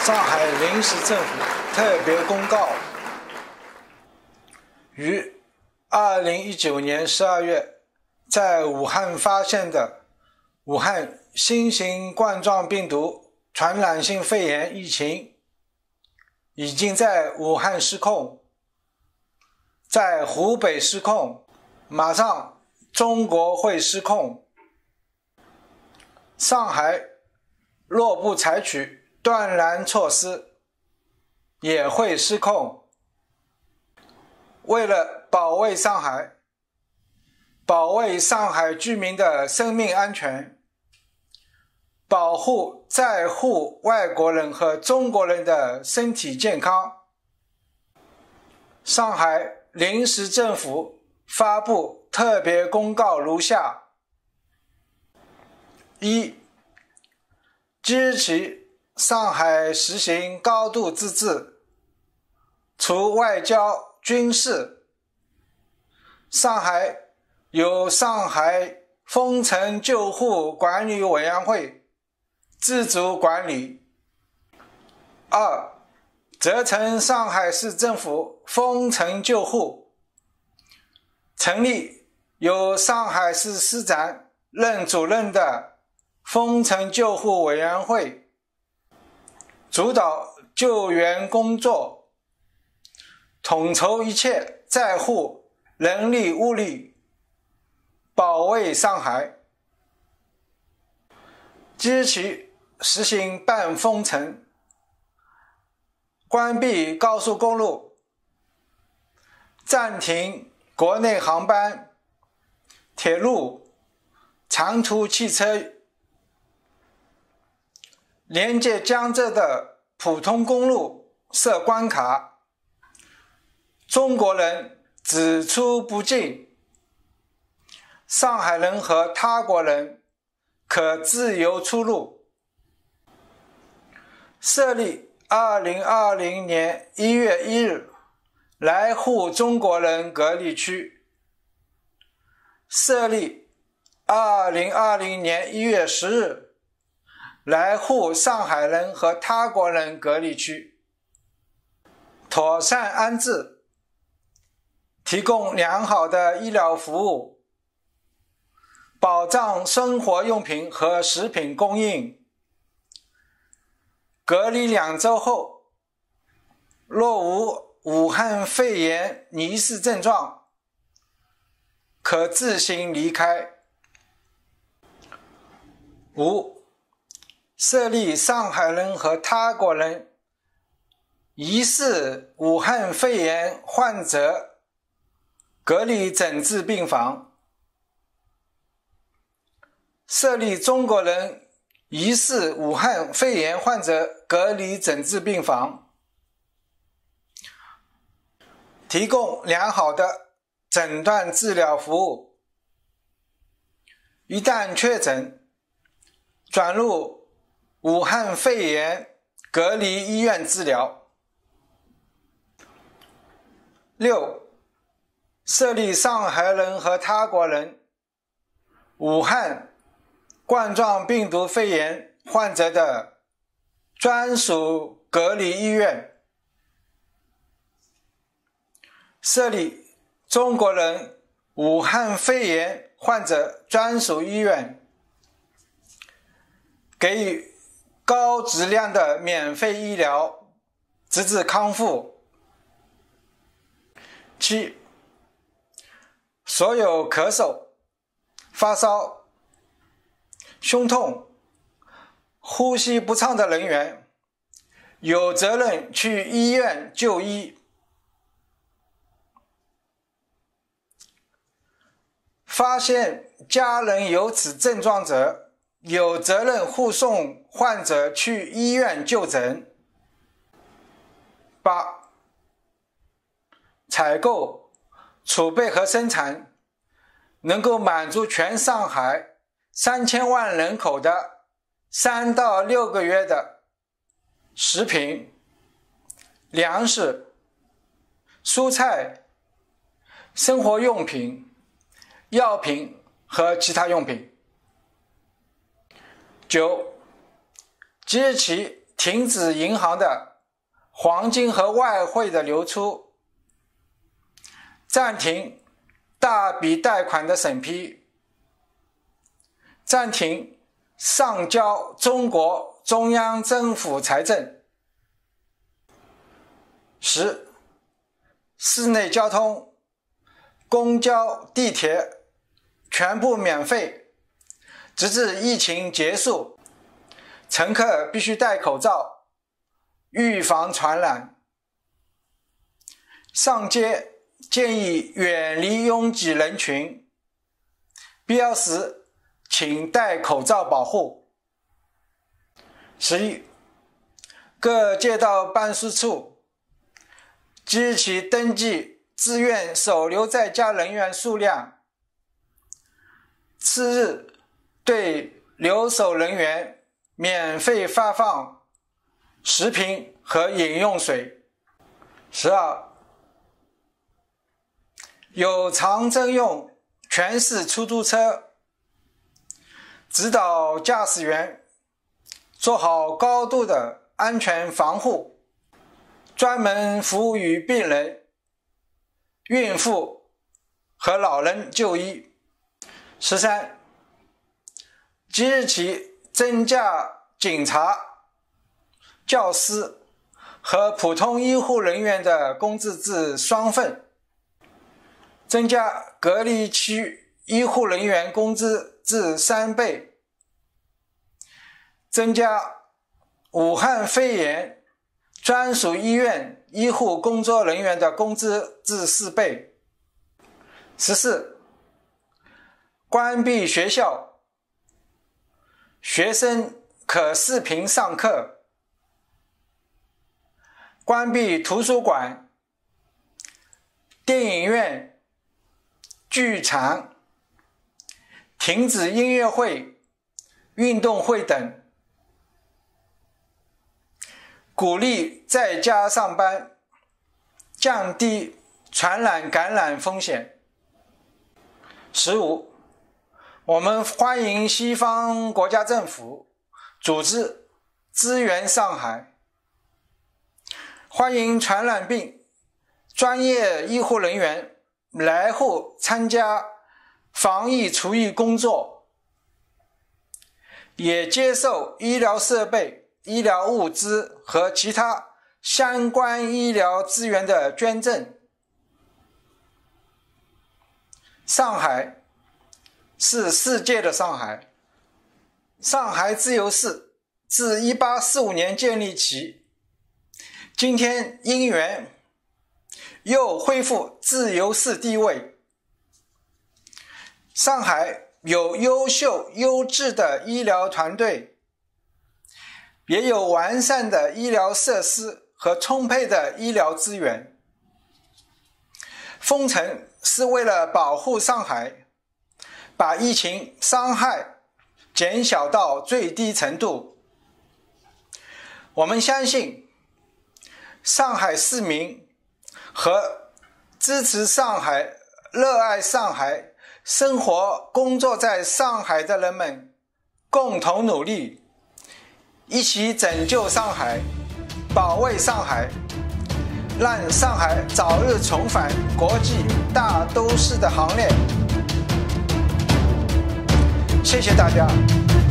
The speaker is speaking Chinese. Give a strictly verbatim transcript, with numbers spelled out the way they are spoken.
上海临时政府特别公告，于二零一九年十二月在武汉发现的武汉新型冠状病毒传染性肺炎疫情已经在武汉失控，在湖北失控，马上中国会失控。上海若不采取断然措施，也会失控。为了保卫上海，保卫上海居民的生命安全，保护在沪外国人和中国人的身体健康，上海临时政府发布特别公告如下：一、即日起，上海实行高度自治，除外交、军事，上海由上海封城救护管理委员会自主管理。二、责成上海市政府封城救护，成立由上海市市长任主任的封城救护委员会，主导救援工作，统筹一切在沪人力物力，保卫上海。即日起实行半封城，关闭高速公路，暂停国内航班、铁路、长途汽车，连接江浙的普通公路设关卡，中国人只出不进，上海人和他国人可自由出入。设立二零二零年一月一日来沪中国人隔离区，设立二零二零年一月十日来沪上海人和他国人隔离区，妥善安置，提供良好的医疗服务，保障生活用品和食品供应。隔离两周后，若无武汉肺炎疑似症状，可自行离开。五、设立上海人和他国人疑似武汉肺炎患者隔离诊治病房，设立中国人疑似武汉肺炎患者隔离诊治病房，提供良好的诊断治疗服务，一旦确诊，转入武汉肺炎隔离医院治疗。六、设立上海人和他国人武汉冠状病毒肺炎患者的专属隔离医院，设立中国人武汉肺炎患者专属医院，给予高质量的免费医疗，直至康复。七、所有咳嗽、发烧、胸痛、呼吸不畅的人员有责任去医院就医。发现家人有此症状者，有责任护送患者去医院就诊。八、采购、储备和生产能够满足全上海三千万人口的三到六个月的食品、粮食、蔬菜、生活用品、药品和其他用品。九、即日起停止银行的黄金和外汇的流出，暂停大笔贷款的审批，暂停上交中国中央政府财政。十、室内交通，公交、地铁全部免费，直至疫情结束。乘客必须戴口罩，预防传染。上街建议远离拥挤人群，必要时请戴口罩保护。十一、各街道办事处即日起登记自愿守留在家人员数量，次日对留守人员免费发放食品和饮用水。十二、有偿征用全市出租车，指导驾驶员做好高度的安全防护，专门服务于病人、孕妇和老人就医。十三、即日起增加警察、教师和普通医护人员的工资至双份，增加隔离区医护人员工资至三倍，增加武汉肺炎专属医院医护工作人员的工资至四倍。十四、关闭学校，学生可视频上课，关闭图书馆、电影院、剧场，停止音乐会、运动会等，鼓励在家上班，降低传染感染风险。十五、我们欢迎西方国家政府组织支援上海，欢迎传染病专业医护人员来沪参加防疫除疫工作，也接受医疗设备、医疗物资和其他相关医疗资源的捐赠。上海是世界的上海。上海自由市自一八四五年建立起，今天因缘又恢复自由市地位。上海有优秀优质的医疗团队，也有完善的医疗设施和充沛的医疗资源。封城是为了保护上海，把疫情伤害减小到最低程度。我们相信上海市民和支持上海、热爱上海、生活工作在上海的人们共同努力，一起拯救上海，保卫上海，让上海早日重返国际大都市的行列。谢谢大家。